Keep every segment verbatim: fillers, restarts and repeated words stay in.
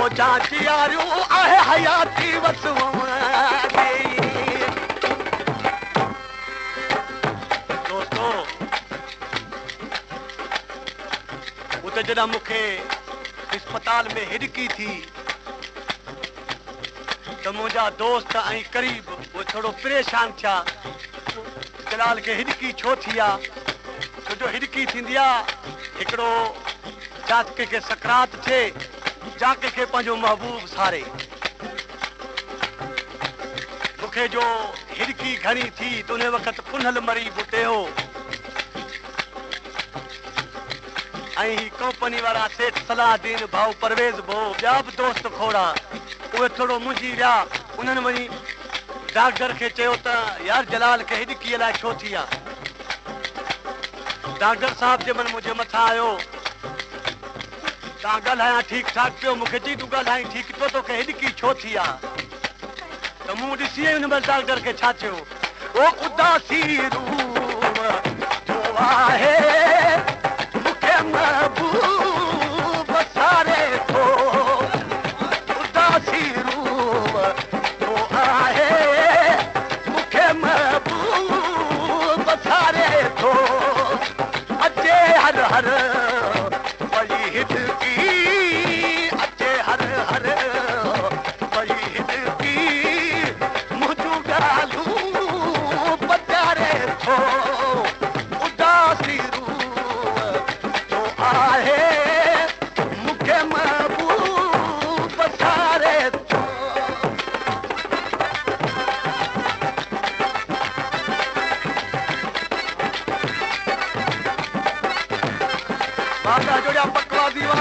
जांच यारियूं आहे हयाती वसवं दोस्तो उते जॾहिं मूंखे अस्पताल में हिड़की थी तो मुझा दोस्त ऐं करीब वो थोड़ो परेशान थिया जलाल के हिड़की छो थी छो जो हिड़की थींदी हिकड़ो जाके के सकरात थे जाके के पंहिंजो महबूब सारे मूंखे जो हिड़की घणी थी तो उन वक़्त पुनल मरी बुटे हो ऐं कंपनी वारा सेठ सलाहदीन भाऊ परवेज भो ॿिया बि दोस्त खोड़ा उहे थोड़ो मुंझी विया उन्हनि वञी डॉक्टर खे चयो त यार जलाल खे हिड़कीअ लाइ छो थी आहे डॉक्टर साहब जे मन मुंहिंजे मथां आयो तव्हां ॻाल्हायां ठीकु ठाक पियो मूंखे चई तूं ॻाल्हाई ठीकु पियो तोखे हिड़की छो थी आहे त मूं ॾिसी हुन महिल डॉक्टर खे छा थियो ओ उदासी रूह जो आहे मूंखे महबूब सारे थो उदासी रूह जो आहे मूंखे महबूब सारे थो अचे हर हर पई हिड़की अचे हर हर पई हिड़की मुंहिंजूं ॻाल्हियूं पचारे थो उदासी रूह जो आहे मूंखे महबूब सारे थो बाबा जोड़िया पकवा दीवा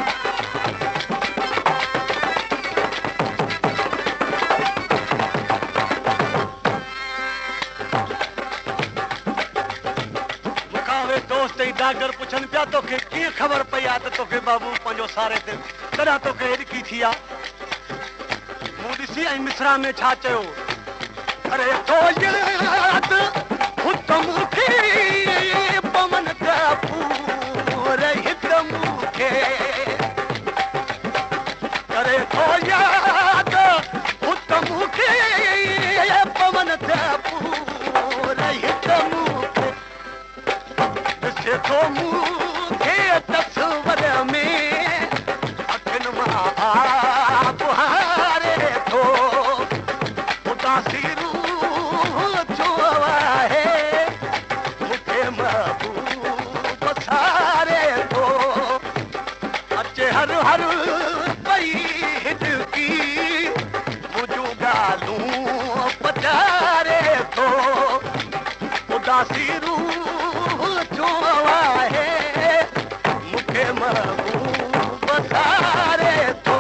दोस्त डॉक्टर पुछन पिया तोखे कीअं ख़बर पई आहे त तोखे बाबू पंहिंजो सारे ते तॾहिं तोखे हिड़की थी आहे मूं ॾिसी ऐं मिसरा में छा चयो अरे थो याद हुतम खे पवन कपूर हित मूंखे अरे थो याद हुतम खे पवन कपूर हित मूंखे देखो मूंखे तस्वर में अखियुनि मां आप हारे थो उदासी रूह जो आहे मूंखे महबूब सारे थो अचे हर हर पई हिड़की मुंहिंजूं ॻाल्हियूं पचारे थो उदासी रूह जो आहे मूंखे महबूब सारे थो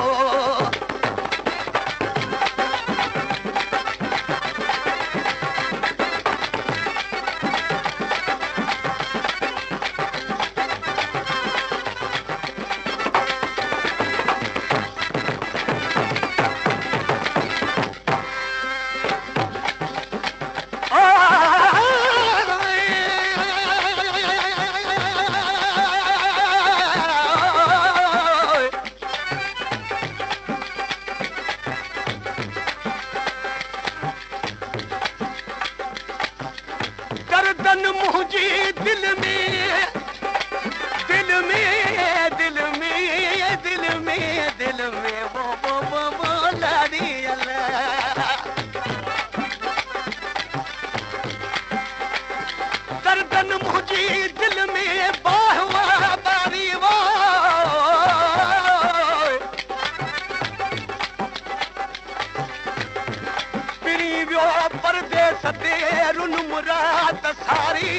गर्दन मुंहिंजी दिल में दिल में दिल में दिल में दिल में वो वो वो वो लाड़ी गर्दन मुंहिंजी दिल में बाहुआ बारी वो पिरी वियो परदेस ते रुन मुराद सारी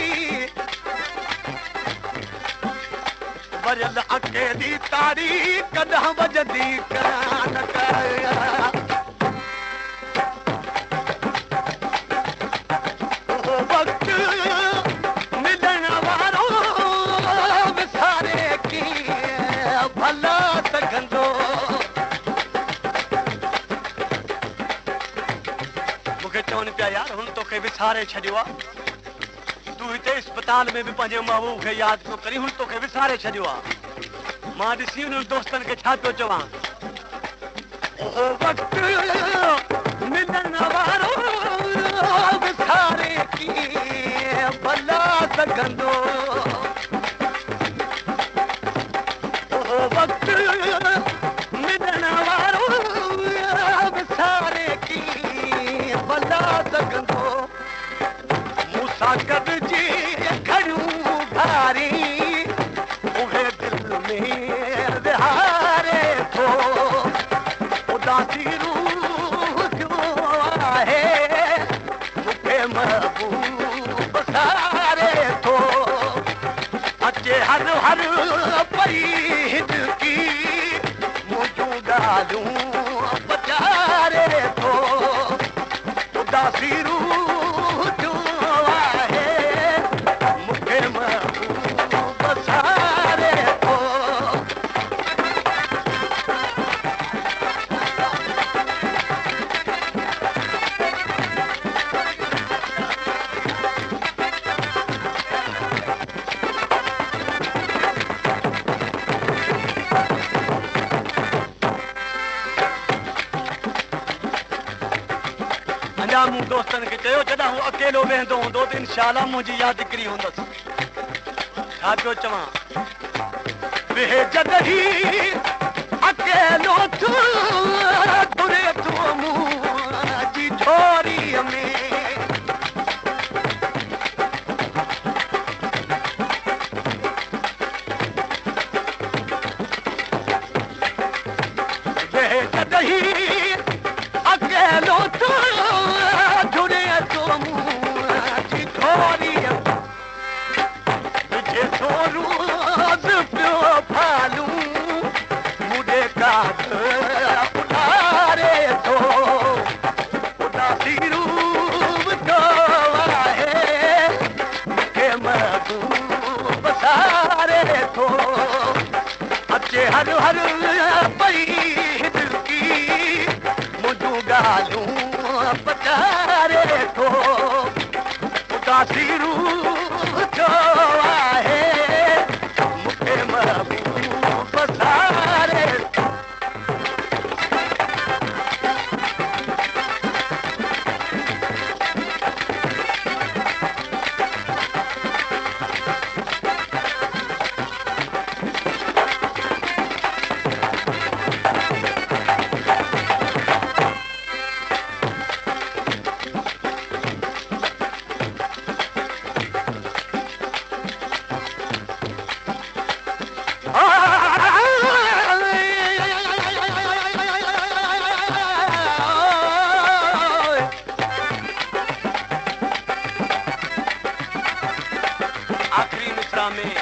वरल अकेली तारी कॾहिं वजदी कान कया ओ वक़्तु मिलण वारो विसारे कीअं भला सघंदो मूंखे चवनि पिया यार हुन तोखे विसारे छॾियो आहे तूं हिते अस्पताल में भी पंहिंजे महबूब खे यादि पियो करी हुन तोखे विसारे छॾियो आहे मां ॾिसी हुननि दोस्तनि खे छा पियो चवां ओ वक्त मिलन वारो विसारे की भला सघंदो ओ वक्त मिलन वारो विसारे की भला सघंदो मूंसां गॾिजी खड़ूं भारी उहे दिल में विहारे थो उदासी रूह जो आहे मूंखे महबूब सारे थो अचे हर हर पई हिदकी मुंहिंजूं ॻाल्हियूं पचारे थो उदासी रूह जो आहे मूंखे महबूब सारे थो अञा मूं दोस्तनि खे चयो जॾहिं हू अकेलो वेंदो हूंदो त इनशाला मुंहिंजी यादगिरी हूंदसि छा पियो चवां वेह जॾहिं अकेलो तूं तुरे तूं मुंहिंजी झोरीअ में वेह जॾहिं अकेलो तूं जुड़े तो मुंहिंजी झोरीअ तुझे तो रोज़ पियो फालूं मुझे काट उठारे थो उदासी रूह जो आहे मूंखे महबूब सारे थो अचे हर हर पई हिदकी मुंहिंजूं ॻाल्हियूं पचारे थो उदासी रूह जो आहे मूंखे महबूब सारे थो आखिरी मिसरा में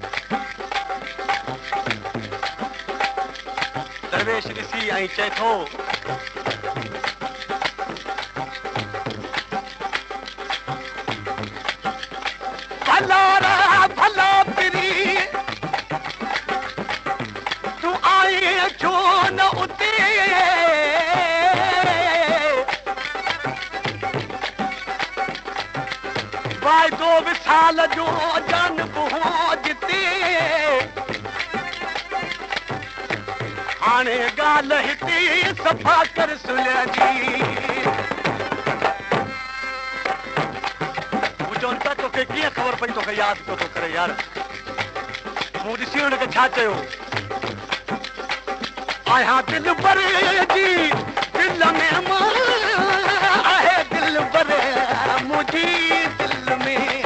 दरवेश ॾिसी ऐं चए थो भला रा भला पिरी तूं आई छो न उते वाइदो विसाल जो जान पहुंचते हाणे ॻाल्हि हिते सफ़ा कर सुलझी चवनि था तोखे कीअं ख़बर पई तोखे यादि पियो थो करे यार मूं ॾिसी हुनखे छा चयो आहियां दिल भर जी दिल में मां आहे दिल भर मुंहिंजी दिल में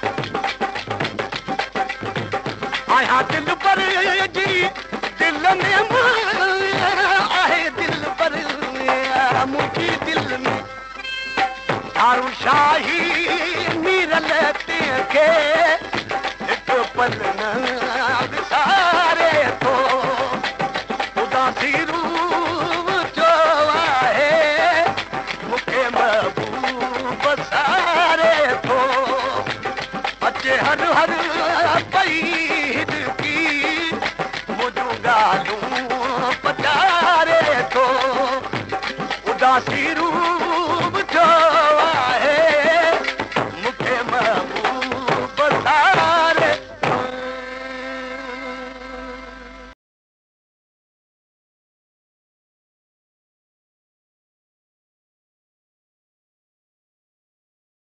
आहियां दिल भर जी दिल में मां आहे दिल भर मुंहिंजी दिल में थारू शाही मीरल तंहिंखे हिकु पल न विसारे थो उदासी रूह जो आहे मूंखे महबूब सारे थो अचे हर हर पई हिदकी मुंहिंजूं ॻाल्हियूं पचारे थो उदासी रूह